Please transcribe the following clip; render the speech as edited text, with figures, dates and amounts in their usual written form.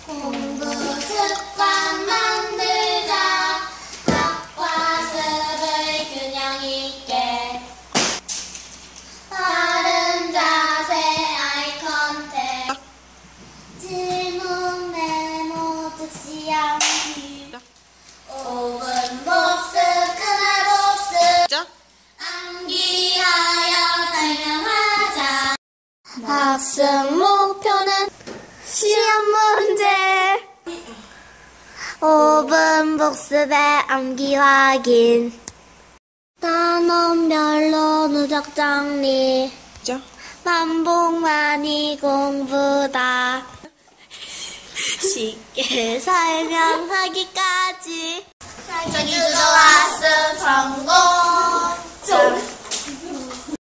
공부 습관 만들자. 학과 습을 균형 있게. 바른 자세 아이 컨택. 질문 메모 즉시 암기. 5분 복습 그날 복습. 암기하여 설명하자. 학습 목표는 시험 문제. 5분 복습에 암기 확인. 단원별로 누적 정리. 반복만이 공부다. 쉽게 설명하기까지. 자기주도 학습 성공.